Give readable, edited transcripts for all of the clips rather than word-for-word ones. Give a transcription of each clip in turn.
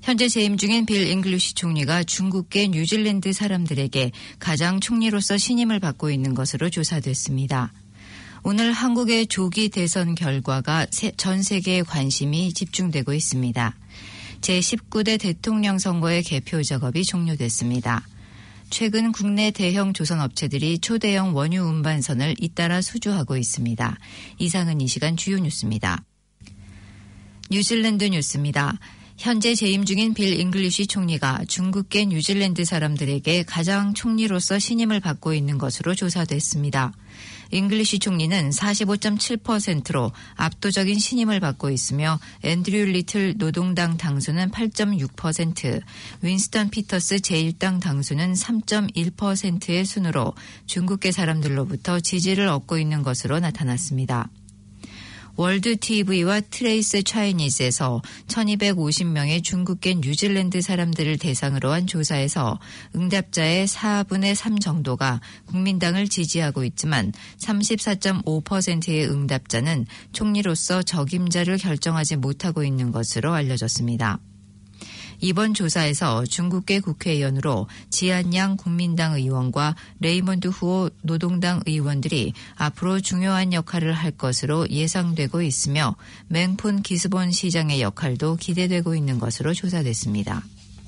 현재 재임 중인 빌 잉글리시 총리가 중국계 뉴질랜드 사람들에게 가장 총리로서 신임을 받고 있는 것으로 조사됐습니다. 오늘 한국의 조기 대선 결과가 전 세계의 관심이 집중되고 있습니다. 제19대 대통령 선거의 개표 작업이 종료됐습니다. 최근 국내 대형 조선업체들이 초대형 원유 운반선을 잇따라 수주하고 있습니다. 이상은 이 시간 주요 뉴스입니다. 뉴질랜드 뉴스입니다. 현재 재임 중인 빌 잉글리시 총리가 중국계 뉴질랜드 사람들에게 가장 총리로서 신임을 받고 있는 것으로 조사됐습니다. 잉글리시 총리는 45.7%로 압도적인 신임을 받고 있으며 앤드류 리틀 노동당 당수는 8.6%, 윈스턴 피터스 제1당 당수는 3.1%의 순으로 중국계 사람들로부터 지지를 얻고 있는 것으로 나타났습니다. 월드 TV와 트레이스 차이니즈에서 1250명의 중국계 뉴질랜드 사람들을 대상으로 한 조사에서 응답자의 4분의 3 정도가 국민당을 지지하고 있지만 34.5%의 응답자는 총리로서 적임자를 결정하지 못하고 있는 것으로 알려졌습니다. 이번 조사에서 중국계 국회의원으로 지안양 국민당 의원과 레이먼드 후오 노동당 의원들이 앞으로 중요한 역할을 할 것으로 예상되고 있으며 맹폰 기스본 시장의 역할도 기대되고 있는 것으로 조사됐습니다.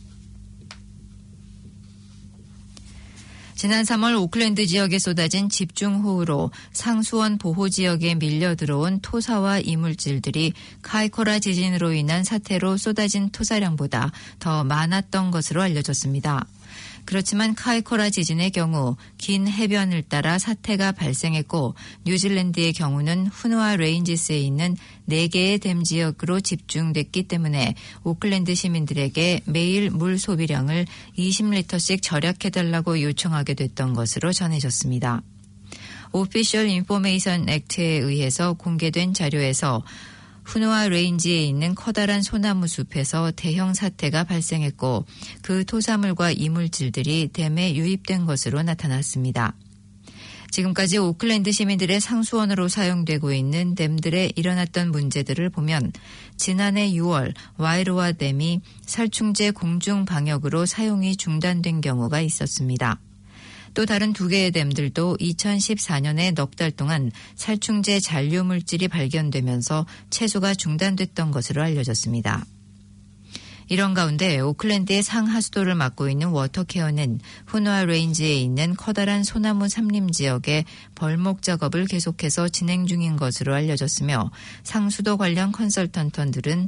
지난 3월 오클랜드 지역에 쏟아진 집중호우로 상수원 보호지역에 밀려 들어온 토사와 이물질들이 카이코라 지진으로 인한 사태로 쏟아진 토사량보다 더 많았던 것으로 알려졌습니다. 그렇지만 카이코라 지진의 경우 긴 해변을 따라 사태가 발생했고 뉴질랜드의 경우는 후누아 레인지스에 있는 4개의 댐 지역으로 집중됐기 때문에 오클랜드 시민들에게 매일 물 소비량을 20리터씩 절약해달라고 요청하게 됐던 것으로 전해졌습니다. 오피셜 인포메이션 액트에 의해서 공개된 자료에서 후누아 레인지에 있는 커다란 소나무 숲에서 대형 사태가 발생했고 그 토사물과 이물질들이 댐에 유입된 것으로 나타났습니다. 지금까지 오클랜드 시민들의 상수원으로 사용되고 있는 댐들에 일어났던 문제들을 보면 지난해 6월 와이로아 댐이 살충제 공중 방역으로 사용이 중단된 경우가 있었습니다. 또 다른 2개의 댐들도 2014년에 넉 달 동안 살충제 잔류 물질이 발견되면서 채소가 중단됐던 것으로 알려졌습니다. 이런 가운데 오클랜드의 상하수도를 맡고 있는 워터케어는 후누아 레인지에 있는 커다란 소나무 삼림 지역에 벌목 작업을 계속해서 진행 중인 것으로 알려졌으며 상수도 관련 컨설턴트들은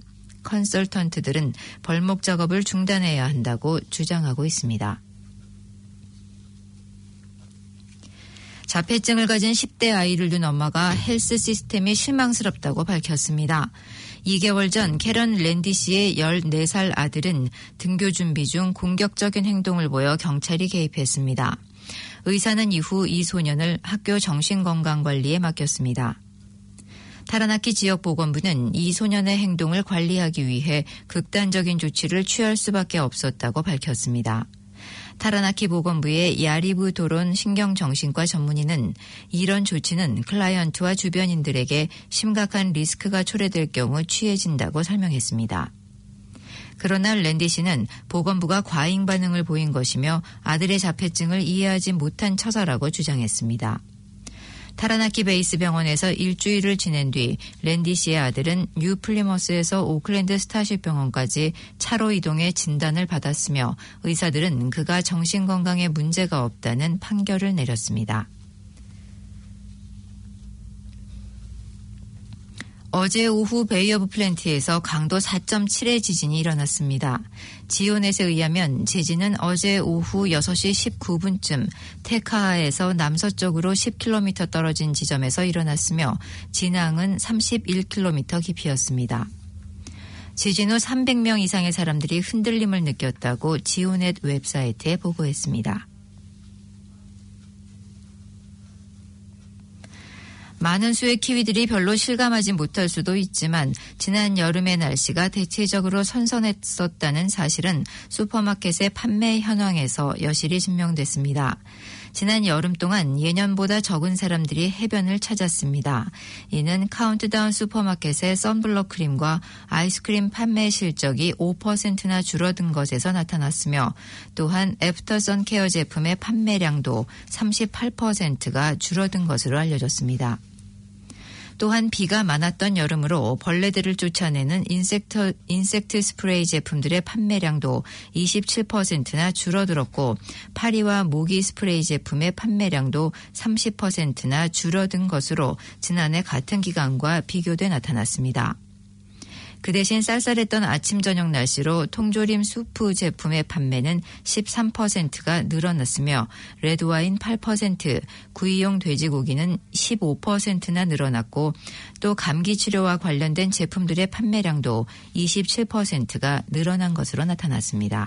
벌목 작업을 중단해야 한다고 주장하고 있습니다. 자폐증을 가진 10대 아이를 둔 엄마가 헬스 시스템이 실망스럽다고 밝혔습니다. 2개월 전 캐런 랜디 씨의 14살 아들은 등교 준비 중 공격적인 행동을 보여 경찰이 개입했습니다. 의사는 이후 이 소년을 학교 정신건강관리에 맡겼습니다. 타라나키 지역보건부는 이 소년의 행동을 관리하기 위해 극단적인 조치를 취할 수밖에 없었다고 밝혔습니다. 타라나키 보건부의 야리브 도론 신경정신과 전문의는 이런 조치는 클라이언트와 주변인들에게 심각한 리스크가 초래될 경우 취해진다고 설명했습니다. 그러나 랜디 씨는 보건부가 과잉 반응을 보인 것이며 아들의 자폐증을 이해하지 못한 처사라고 주장했습니다. 타라나키 베이스 병원에서 일주일을 지낸 뒤 랜디 씨의 아들은 뉴 플리머스에서 오클랜드 스타쉽 병원까지 차로 이동해 진단을 받았으며 의사들은 그가 정신건강에 문제가 없다는 판결을 내렸습니다. 어제 오후 베이 오브 플랜티에서 강도 4.7의 지진이 일어났습니다. 지오넷에 의하면 지진은 어제 오후 6시 19분쯤 테카하에서 남서쪽으로 10km 떨어진 지점에서 일어났으며 진앙은 31km 깊이였습니다. 지진 후 300명 이상의 사람들이 흔들림을 느꼈다고 지오넷 웹사이트에 보고했습니다. 많은 수의 키위들이 별로 실감하지 못할 수도 있지만 지난 여름의 날씨가 대체적으로 선선했었다는 사실은 슈퍼마켓의 판매 현황에서 여실히 증명됐습니다. 지난 여름 동안 예년보다 적은 사람들이 해변을 찾았습니다. 이는 카운트다운 슈퍼마켓의 선블럭 크림과 아이스크림 판매 실적이 5%나 줄어든 것에서 나타났으며 또한 애프터 선케어 제품의 판매량도 38%가 줄어든 것으로 알려졌습니다. 또한 비가 많았던 여름으로 벌레들을 쫓아내는 인섹트 스프레이 제품들의 판매량도 27%나 줄어들었고 파리와 모기 스프레이 제품의 판매량도 30%나 줄어든 것으로 지난해 같은 기간과 비교돼 나타났습니다. 그 대신 쌀쌀했던 아침 저녁 날씨로 통조림 수프 제품의 판매는 13%가 늘어났으며 레드와인 8%, 구이용 돼지고기는 15%나 늘어났고 또 감기 치료와 관련된 제품들의 판매량도 27%가 늘어난 것으로 나타났습니다.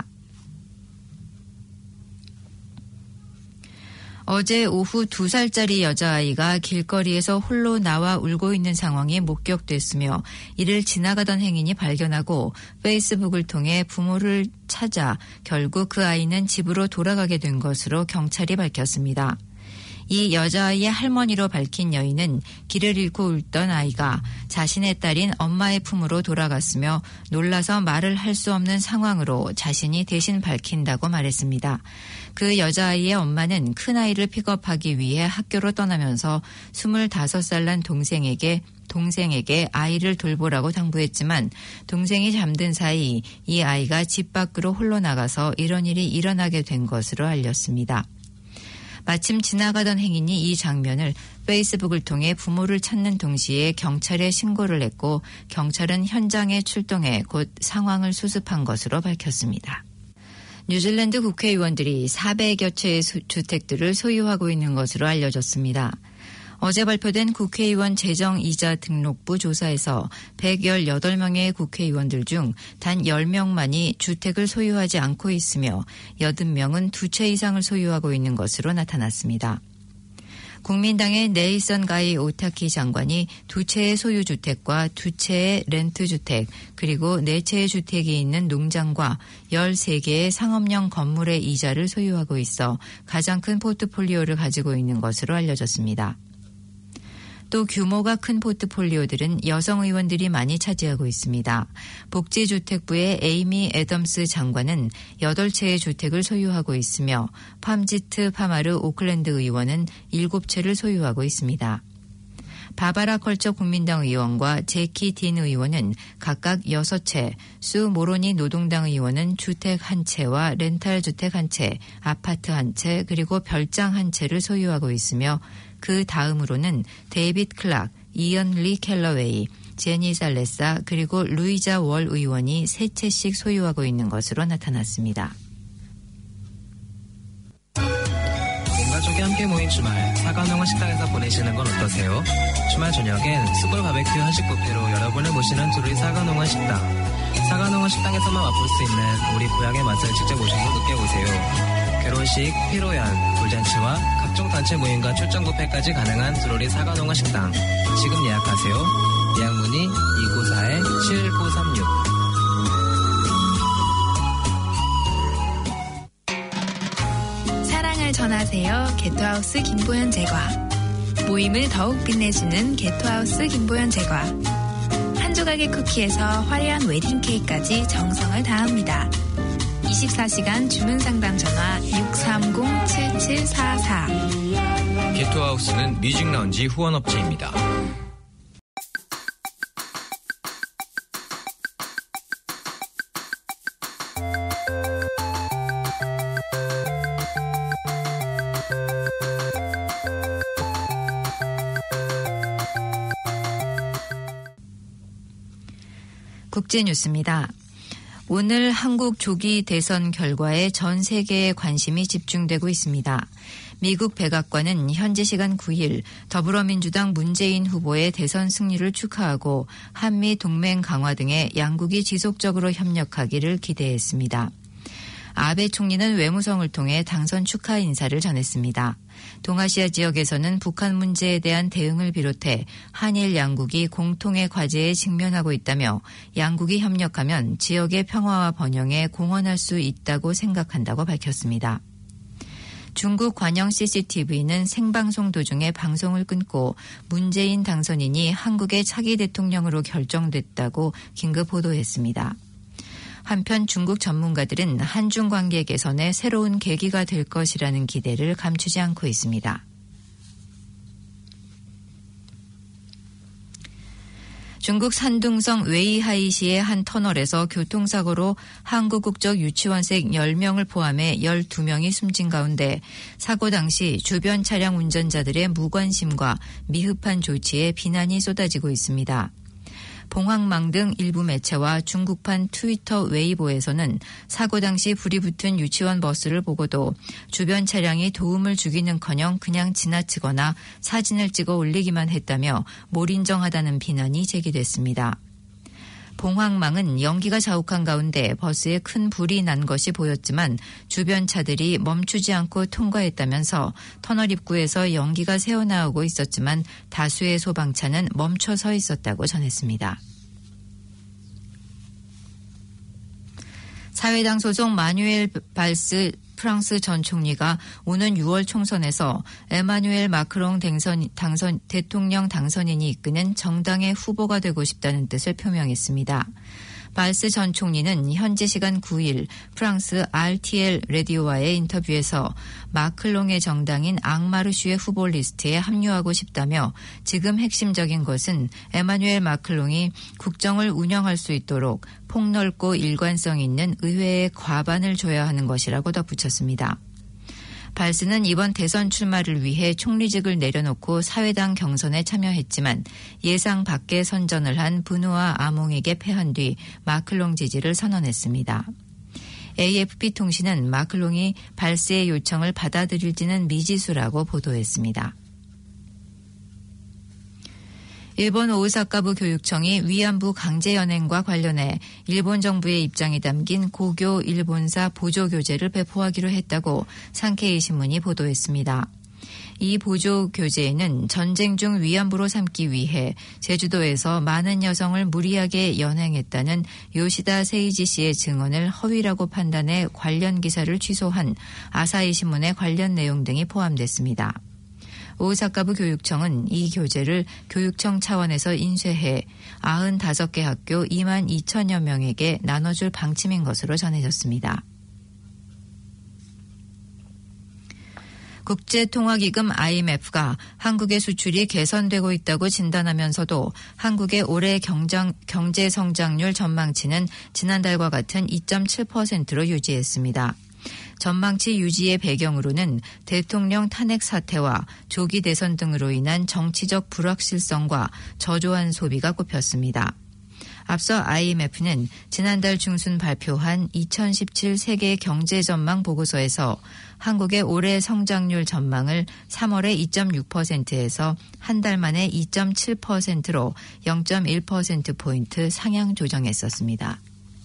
어제 오후 2살짜리 여자아이가 길거리에서 홀로 나와 울고 있는 상황이 목격됐으며 이를 지나가던 행인이 발견하고 페이스북을 통해 부모를 찾아 결국 그 아이는 집으로 돌아가게 된 것으로 경찰이 밝혔습니다. 이 여자아이의 할머니로 밝힌 여인은 길을 잃고 울던 아이가 자신의 딸인 엄마의 품으로 돌아갔으며 놀라서 말을 할 수 없는 상황으로 자신이 대신 밝힌다고 말했습니다. 그 여자아이의 엄마는 큰아이를 픽업하기 위해 학교로 떠나면서 25살 난 동생에게 아이를 돌보라고 당부했지만 동생이 잠든 사이 이 아이가 집 밖으로 홀로 나가서 이런 일이 일어나게 된 것으로 알렸습니다. 마침 지나가던 행인이 이 장면을 페이스북을 통해 부모를 찾는 동시에 경찰에 신고를 했고 경찰은 현장에 출동해 곧 상황을 수습한 것으로 밝혔습니다. 뉴질랜드 국회의원들이 400여 채의 주택들을 소유하고 있는 것으로 알려졌습니다. 어제 발표된 국회의원 재정이자 등록부 조사에서 118명의 국회의원들 중 단 10명만이 주택을 소유하지 않고 있으며 80명은 2채 이상을 소유하고 있는 것으로 나타났습니다. 국민당의 네이선 가이 오타키 장관이 2채의 소유주택과 2채의 렌트주택 그리고 4채의 주택이 있는 농장과 13개의 상업용 건물의 이자를 소유하고 있어 가장 큰 포트폴리오를 가지고 있는 것으로 알려졌습니다. 또 규모가 큰 포트폴리오들은 여성 의원들이 많이 차지하고 있습니다. 복지주택부의 에이미 애덤스 장관은 8채의 주택을 소유하고 있으며 팜지트 파마르 오클랜드 의원은 7채를 소유하고 있습니다. 바바라 컬처 국민당 의원과 제키 딘 의원은 각각 6채, 수 모로니 노동당 의원은 주택 1채와 렌탈 주택 1채, 아파트 1채, 그리고 별장 1채를 소유하고 있으며 그 다음으로는 데이빗 클락, 이언 리 켈러웨이, 제니 살레사 그리고 루이자 월 의원이 3채씩 소유하고 있는 것으로 나타났습니다. 온 가족이 함께 모인 주말 사과농원 식당에서 보내시는 건 어떠세요? 주말 저녁엔 숯불 바베큐 한식 뷔페로 여러분을 모시는 두루이 사과농원 식당. 사과농원 식당에서만 맛볼 수 있는 우리 고향의 맛을 직접 오셔서 느껴보세요. 결혼식, 피로연, 돌잔치와 각종 단체 모임과 출장 뷔페까지 가능한 두루리 사과농원 식당. 지금 예약하세요. 예약 문의 294-7936. 사랑을 전하세요. 게토하우스 김보현 제과. 모임을 더욱 빛내주는 게토하우스 김보현 제과. 한 조각의 쿠키에서 화려한 웨딩 케이크까지 정성을 다합니다. 24시간 주문 상담 전화 630-7744. 게토하우스는 뮤직 라운지 후원업체입니다. 국제뉴스입니다. 오늘 한국 조기 대선 결과에 전 세계의 관심이 집중되고 있습니다. 미국 백악관은 현지 시간 9일 더불어민주당 문재인 후보의 대선 승리를 축하하고 한미 동맹 강화 등의 양국이 지속적으로 협력하기를 기대했습니다. 아베 총리는 외무성을 통해 당선 축하 인사를 전했습니다. 동아시아 지역에서는 북한 문제에 대한 대응을 비롯해 한일 양국이 공통의 과제에 직면하고 있다며 양국이 협력하면 지역의 평화와 번영에 공헌할 수 있다고 생각한다고 밝혔습니다. 중국 관영 CCTV는 생방송 도중에 방송을 끊고 문재인 당선인이 한국의 차기 대통령으로 결정됐다고 긴급 보도했습니다. 한편 중국 전문가들은 한중 관계 개선의 새로운 계기가 될 것이라는 기대를 감추지 않고 있습니다. 중국 산둥성 웨이하이시의 한 터널에서 교통사고로 한국 국적 유치원생 10명을 포함해 12명이 숨진 가운데 사고 당시 주변 차량 운전자들의 무관심과 미흡한 조치에 비난이 쏟아지고 있습니다. 봉황망 등 일부 매체와 중국판 트위터 웨이보에서는 사고 당시 불이 붙은 유치원 버스를 보고도 주변 차량이 도움을 주기는커녕 그냥 지나치거나 사진을 찍어 올리기만 했다며 몰인정하다는 비난이 제기됐습니다. 봉황망은 연기가 자욱한 가운데 버스에 큰 불이 난 것이 보였지만 주변 차들이 멈추지 않고 통과했다면서 터널 입구에서 연기가 새어나오고 있었지만 다수의 소방차는 멈춰 서 있었다고 전했습니다. 사회당 소속 마뉴엘 발스 프랑스 전 총리가 오는 6월 총선에서 에마뉴엘 마크롱 대통령 당선인이 이끄는 정당의 후보가 되고 싶다는 뜻을 표명했습니다. 발스 전 총리는 현지 시간 9일 프랑스 RTL 라디오와의 인터뷰에서 마크롱의 정당인 앙마르슈의 후보 리스트에 합류하고 싶다며 지금 핵심적인 것은 에마뉴엘 마크롱이 국정을 운영할 수 있도록 폭넓고 일관성 있는 의회의 과반을 줘야 하는 것이라고 덧붙였습니다. 발스는 이번 대선 출마를 위해 총리직을 내려놓고 사회당 경선에 참여했지만 예상 밖의 선전을 한 브누아 아몽에게 패한 뒤 마클롱 지지를 선언했습니다. AFP 통신은 마클롱이 발스의 요청을 받아들일지는 미지수라고 보도했습니다. 일본 오사카부 교육청이 위안부 강제연행과 관련해 일본 정부의 입장이 담긴 고교 일본사 보조교재를 배포하기로 했다고 산케이 신문이 보도했습니다. 이 보조교재에는 전쟁 중 위안부로 삼기 위해 제주도에서 많은 여성을 무리하게 연행했다는 요시다 세이지 씨의 증언을 허위라고 판단해 관련 기사를 취소한 아사히 신문의 관련 내용 등이 포함됐습니다. 오사카부 교육청은 이 교재를 교육청 차원에서 인쇄해 95개 학교 2만 2천여 명에게 나눠줄 방침인 것으로 전해졌습니다. 국제통화기금 IMF가 한국의 수출이 개선되고 있다고 진단하면서도 한국의 올해 경제 성장률 전망치는 지난달과 같은 2.7%로 유지했습니다. 전망치 유지의 배경으로는 대통령 탄핵 사태와 조기 대선 등으로 인한 정치적 불확실성과 저조한 소비가 꼽혔습니다. 앞서 IMF는 지난달 중순 발표한 2017 세계 경제 전망 보고서에서 한국의 올해 성장률 전망을 3월에 2.6%에서 한 달 만에 2.7%로 0.1%포인트 상향 조정했었습니다.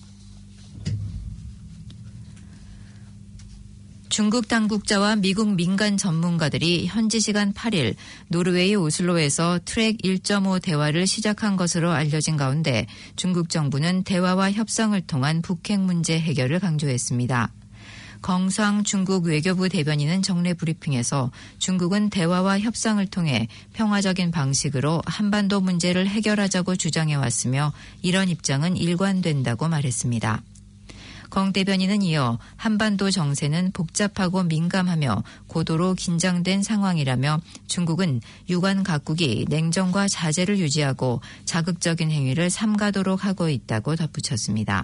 중국 당국자와 미국 민간 전문가들이 현지 시간 8일 노르웨이 오슬로에서 트랙 1.5 대화를 시작한 것으로 알려진 가운데 중국 정부는 대화와 협상을 통한 북핵 문제 해결을 강조했습니다. 경상 중국 외교부 대변인은 정례 브리핑에서 중국은 대화와 협상을 통해 평화적인 방식으로 한반도 문제를 해결하자고 주장해왔으며 이런 입장은 일관된다고 말했습니다. 강 대변인은 이어 한반도 정세는 복잡하고 민감하며 고도로 긴장된 상황이라며 중국은 유관 각국이 냉정과 자제를 유지하고 자극적인 행위를 삼가도록 하고 있다고 덧붙였습니다.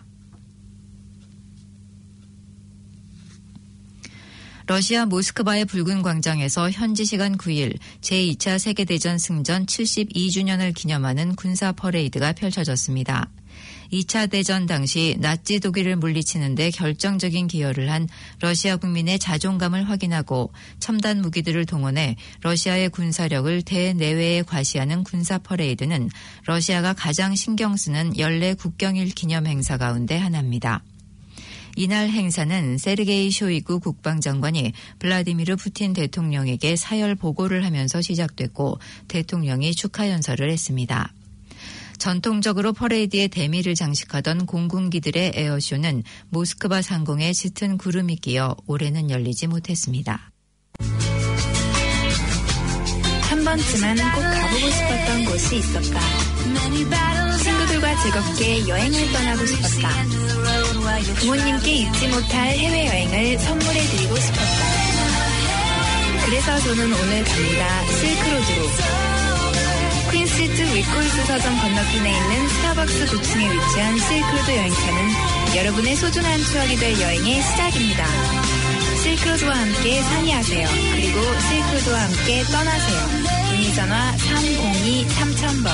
러시아 모스크바의 붉은 광장에서 현지 시간 9일 제2차 세계대전 승전 72주년을 기념하는 군사 퍼레이드가 펼쳐졌습니다. 2차 대전 당시 나치 독일을 물리치는 데 결정적인 기여를 한 러시아 국민의 자존감을 확인하고 첨단 무기들을 동원해 러시아의 군사력을 대내외에 과시하는 군사 퍼레이드는 러시아가 가장 신경 쓰는 연례 국경일 기념 행사 가운데 하나입니다. 이날 행사는 세르게이 쇼이구 국방장관이 블라디미르 푸틴 대통령에게 사열 보고를 하면서 시작됐고 대통령이 축하 연설을 했습니다. 전통적으로 퍼레이드의 대미를 장식하던 공군기들의 에어쇼는 모스크바 상공에 짙은 구름이 끼어 올해는 열리지 못했습니다. 번쯤은 꼭 가보고 싶었던 곳이 있었다. 친구들과 즐겁게 여행을 떠나고 싶었다. 부모님께 잊지 못할 해외여행을 선물해드리고 싶었다. 그래서 저는 오늘 갑니다. 실크로드로. 퀸스트 위콜스 서점 건너편에 있는 스타벅스 9층에 위치한 실크로드 여행차는 여러분의 소중한 추억이 될 여행의 시작입니다. 실크로드와 함께 상의하세요. 그리고 실크로드와 함께 떠나세요. 문의전화 302-3000번.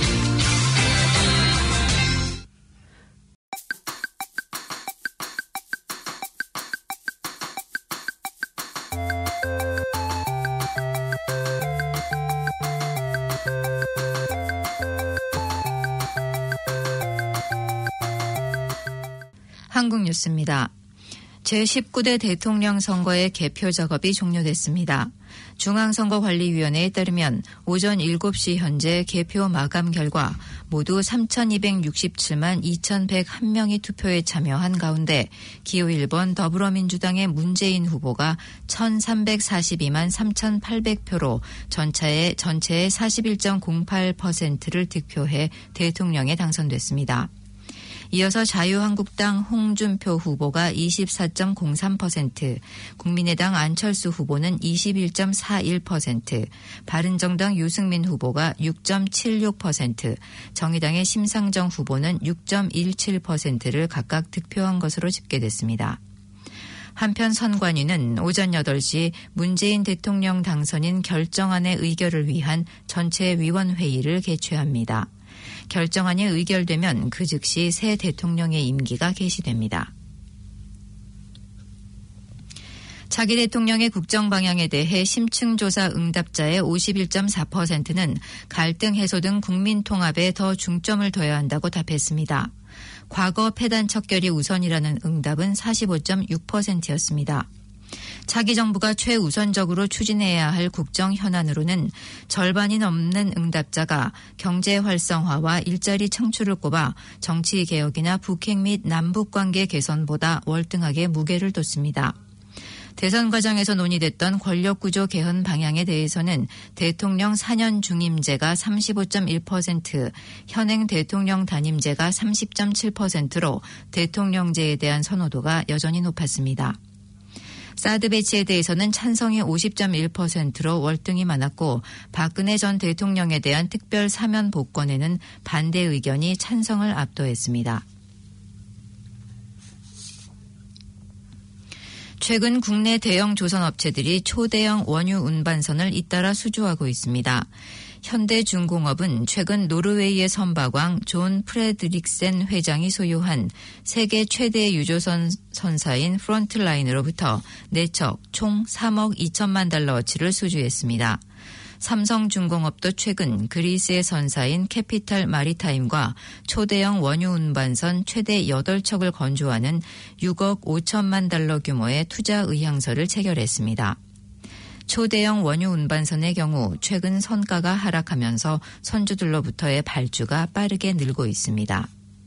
한국 뉴스입니다. 제19대 대통령 선거의 개표 작업이 종료됐습니다. 중앙선거관리위원회에 따르면 오전 7시 현재 개표 마감 결과 모두 3,267만 2,101명이 투표에 참여한 가운데 기호 1번 더불어민주당의 문재인 후보가 1,342만 3,800표로 전체의 41.08%를 득표해 대통령에 당선됐습니다. 이어서 자유한국당 홍준표 후보가 24.03%, 국민의당 안철수 후보는 21.41%, 바른정당 유승민 후보가 6.76%, 정의당의 심상정 후보는 6.17%를 각각 득표한 것으로 집계됐습니다. 한편 선관위는 오전 8시 문재인 대통령 당선인 결정안의 의결을 위한 전체 위원회의를 개최합니다. 결정안이 의결되면 그 즉시 새 대통령의 임기가 개시됩니다. 차기 대통령의 국정 방향에 대해 심층조사 응답자의 51.4%는 갈등 해소 등 국민 통합에 더 중점을 둬야 한다고 답했습니다. 과거 폐단 척결이 우선이라는 응답은 45.6%였습니다. 차기 정부가 최우선적으로 추진해야 할 국정 현안으로는 절반이 넘는 응답자가 경제 활성화와 일자리 창출을 꼽아 정치 개혁이나 북핵 및 남북관계 개선보다 월등하게 무게를 뒀습니다. 대선 과정에서 논의됐던 권력구조 개헌 방향에 대해서는 대통령 4년 중임제가 35.1%, 현행 대통령 단임제가 30.7%로 대통령제에 대한 선호도가 여전히 높았습니다. 사드 배치에 대해서는 찬성이 50.1%로 월등히 많았고 박근혜 전 대통령에 대한 특별 사면 복권에는 반대 의견이 찬성을 압도했습니다. 최근 국내 대형 조선업체들이 초대형 원유 운반선을 잇따라 수주하고 있습니다. 현대중공업은 최근 노르웨이의 선박왕 존 프레드릭센 회장이 소유한 세계 최대 유조선 선사인 프론트라인으로부터 4척 총 3억 2천만 달러어치를 수주했습니다. 삼성중공업도 최근 그리스의 선사인 캐피탈 마리타임과 초대형 원유 운반선 최대 8척을 건조하는 6억 5천만 달러 규모의 투자 의향서를 체결했습니다. 초대형 원유 운반선의 경우 최근 선가가 하락하면서 선주들로부터의 발주가 빠르게 늘고 있습니다.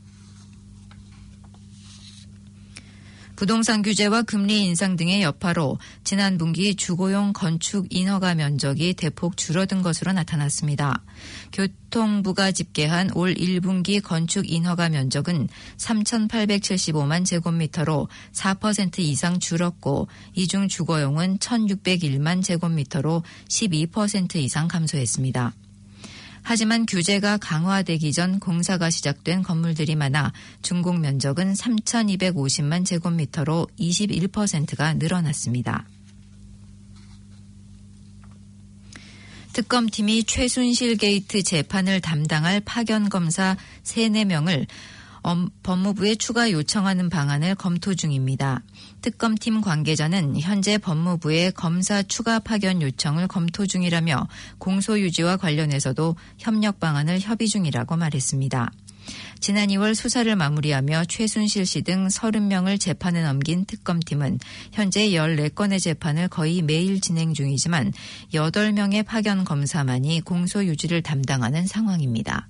부동산 규제와 금리 인상 등의 여파로 지난 분기 주거용 건축 인허가 면적이 대폭 줄어든 것으로 나타났습니다. 교통부가 집계한 올 1분기 건축 인허가 면적은 3,875만 제곱미터로 4% 이상 줄었고 이 중 주거용은 1,601만 제곱미터로 12% 이상 감소했습니다. 하지만 규제가 강화되기 전 공사가 시작된 건물들이 많아 준공 면적은 3,250만 제곱미터로 21%가 늘어났습니다. 특검팀이 최순실 게이트 재판을 담당할 파견검사 3, 4명을 법무부에 추가 요청하는 방안을 검토 중입니다. 특검팀 관계자는 현재 법무부에 검사 추가 파견 요청을 검토 중이라며 공소유지와 관련해서도 협력 방안을 협의 중이라고 말했습니다. 지난 2월 수사를 마무리하며 최순실 씨 등 30명을 재판에 넘긴 특검팀은 현재 14건의 재판을 거의 매일 진행 중이지만 8명의 파견 검사만이 공소유지를 담당하는 상황입니다.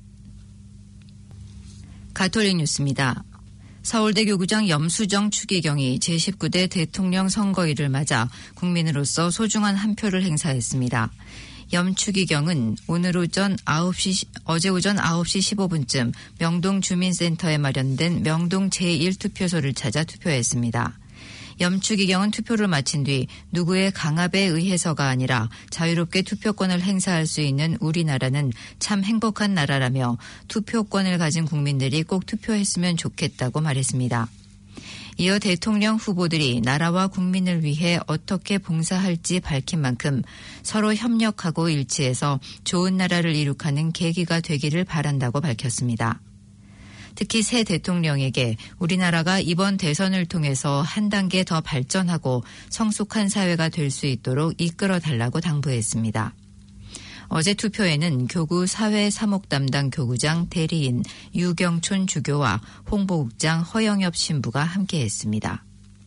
가톨릭 뉴스입니다. 서울대 교구장 염수정 추기경이 제19대 대통령 선거일을 맞아 국민으로서 소중한 한 표를 행사했습니다. 염추기경은 어제 오전 9시 15분쯤 명동 주민센터에 마련된 명동 제1투표소를 찾아 투표했습니다. 염추기경은 투표를 마친 뒤 누구의 강압에 의해서가 아니라 자유롭게 투표권을 행사할 수 있는 우리나라는 참 행복한 나라라며 투표권을 가진 국민들이 꼭 투표했으면 좋겠다고 말했습니다. 이어 대통령 후보들이 나라와 국민을 위해 어떻게 봉사할지 밝힌 만큼 서로 협력하고 일치해서 좋은 나라를 이룩하는 계기가 되기를 바란다고 밝혔습니다. 특히 새 대통령에게 우리나라가 이번 대선을 통해서 한 단계 더 발전하고 성숙한 사회가 될 수 있도록 이끌어달라고 당부했습니다. 어제 투표에는 교구 사회사목 담당 교구장 대리인 유경촌 주교와 홍보국장 허영엽 신부가 함께했습니다.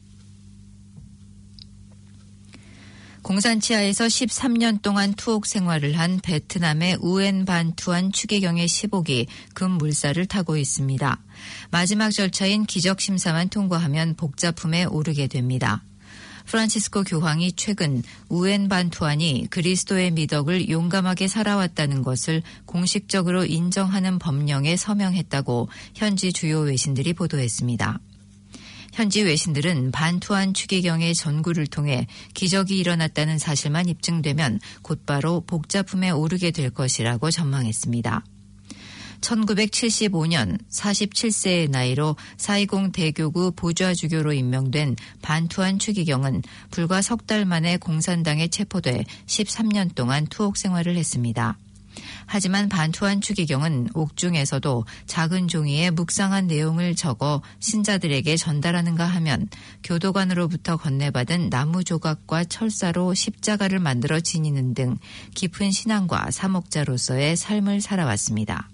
공산치하에서 13년 동안 투옥 생활을 한 베트남의 우엔 반 투안 추기경의 10옥이 금물살을 타고 있습니다. 마지막 절차인 기적심사만 통과하면 복자품에 오르게 됩니다. 프란치스코 교황이 최근 우엔 반 투안이 그리스도의 미덕을 용감하게 살아왔다는 것을 공식적으로 인정하는 법령에 서명했다고 현지 주요 외신들이 보도했습니다. 현지 외신들은 반투안 추기경의 전구를 통해 기적이 일어났다는 사실만 입증되면 곧바로 복자품에 오르게 될 것이라고 전망했습니다. 1975년 47세의 나이로 사이공 대교구 보좌주교로 임명된 반투안 추기경은 불과 석 달 만에 공산당에 체포돼 13년 동안 투옥 생활을 했습니다. 하지만 반투안 추기경은 옥중에서도 작은 종이에 묵상한 내용을 적어 신자들에게 전달하는가 하면 교도관으로부터 건네받은 나무 조각과 철사로 십자가를 만들어 지니는 등 깊은 신앙과 사목자로서의 삶을 살아왔습니다.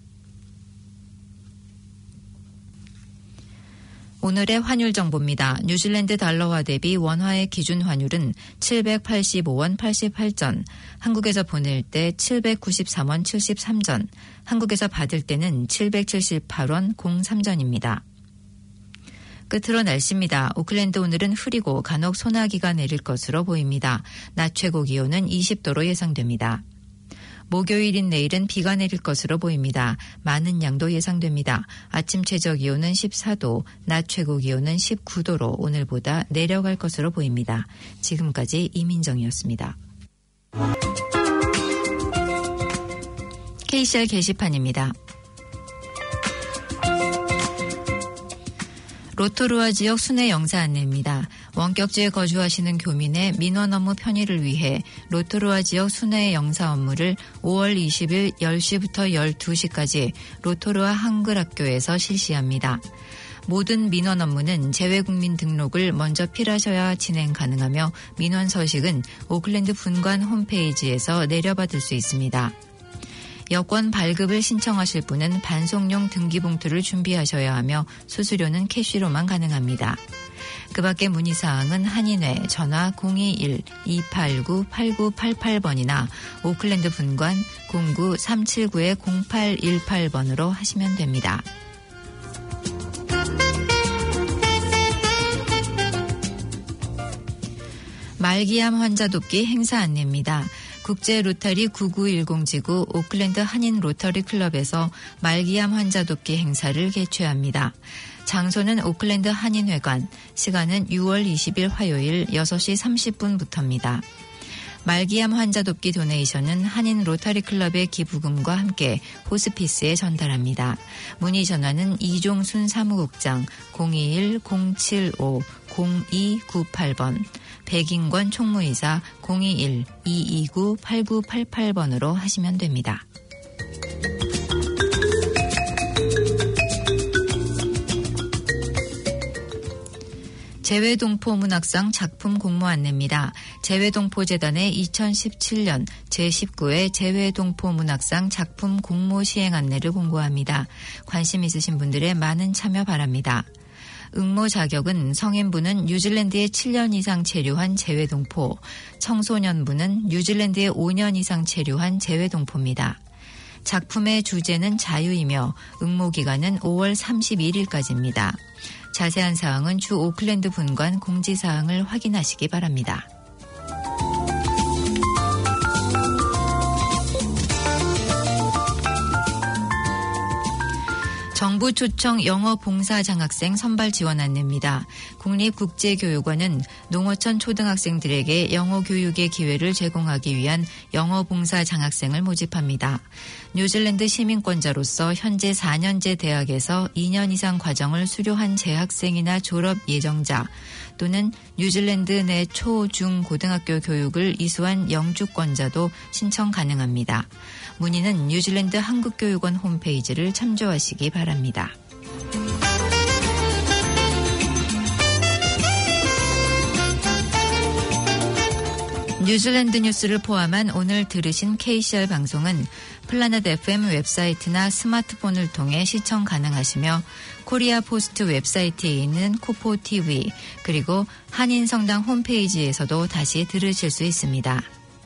오늘의 환율 정보입니다. 뉴질랜드 달러화 대비 원화의 기준 환율은 785원 88전, 한국에서 보낼 때 793원 73전, 한국에서 받을 때는 778원 03전입니다. 끝으로 날씨입니다. 오클랜드 오늘은 흐리고 간혹 소나기가 내릴 것으로 보입니다. 낮 최고 기온은 20도로 예상됩니다. 목요일인 내일은 비가 내릴 것으로 보입니다. 많은 양도 예상됩니다. 아침 최저 기온은 14도, 낮 최고 기온은 19도로 오늘보다 내려갈 것으로 보입니다. 지금까지 이민정이었습니다. KCR 게시판입니다. 로토루아 지역 순회 영사 안내입니다. 원격지에 거주하시는 교민의 민원 업무 편의를 위해 로토루아 지역 순회 영사 업무를 5월 20일 10시부터 12시까지 로토루아 한글학교에서 실시합니다. 모든 민원 업무는 재외국민 등록을 먼저 필하셔야 진행 가능하며 민원 서식은 오클랜드 분관 홈페이지에서 내려받을 수 있습니다. 여권 발급을 신청하실 분은 반송용 등기봉투를 준비하셔야 하며 수수료는 캐시로만 가능합니다. 그 밖에 문의사항은 한인회 전화 021-289-8988번이나 오클랜드 분관 09-379-0818번으로 하시면 됩니다. 말기암 환자 돕기 행사 안내입니다. 국제 로터리 9910지구 오클랜드 한인 로터리 클럽에서 말기암 환자 돕기 행사를 개최합니다. 장소는 오클랜드 한인회관, 시간은 6월 20일 화요일 6시 30분부터입니다. 말기암 환자 돕기 도네이션은 한인 로터리 클럽의 기부금과 함께 호스피스에 전달합니다. 문의 전화는 이종순 사무국장 021-075-0298번, 백인권 총무이사 021-229-8988번으로 하시면 됩니다. 재외동포문학상 작품 공모 안내입니다. 재외동포재단의 2017년 제19회 재외동포문학상 작품 공모 시행 안내를 공고합니다. 관심 있으신 분들의 많은 참여 바랍니다. 응모 자격은 성인부는 뉴질랜드에 7년 이상 체류한 재외동포, 청소년부는 뉴질랜드에 5년 이상 체류한 재외동포입니다. 작품의 주제는 자유이며 응모 기간은 5월 31일까지입니다. 자세한 사항은 주 오클랜드 분관 공지사항을 확인하시기 바랍니다. 정부 초청 영어 봉사 장학생 선발 지원 안내입니다. 국립국제교육원은 농어촌 초등학생들에게 영어 교육의 기회를 제공하기 위한 영어 봉사 장학생을 모집합니다. 뉴질랜드 시민권자로서 현재 4년제 대학에서 2년 이상 과정을 수료한 재학생이나 졸업 예정자 또는 뉴질랜드 내 초, 중, 고등학교 교육을 이수한 영주권자도 신청 가능합니다. 문의는 뉴질랜드 한국교육원 홈페이지를 참조하시기 바랍니다. 뉴질랜드 뉴스를 포함한 오늘 들으신 KCR 방송은 플라넷 FM 웹사이트나 스마트폰을 통해 시청 가능하시며 코리아 포스트 웹사이트에 있는 코포 TV 그리고 한인성당 홈페이지에서도 다시 들으실 수 있습니다.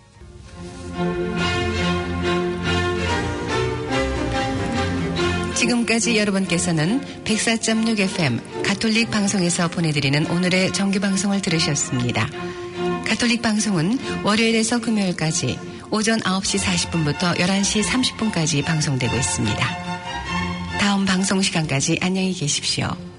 지금까지 여러분께서는 104.6 FM 가톨릭 방송에서 보내드리는 오늘의 정규방송을 들으셨습니다. 가톨릭 방송은 월요일에서 금요일까지 오전 9시 40분부터 11시 30분까지 방송되고 있습니다. 다음 방송 시간까지 안녕히 계십시오.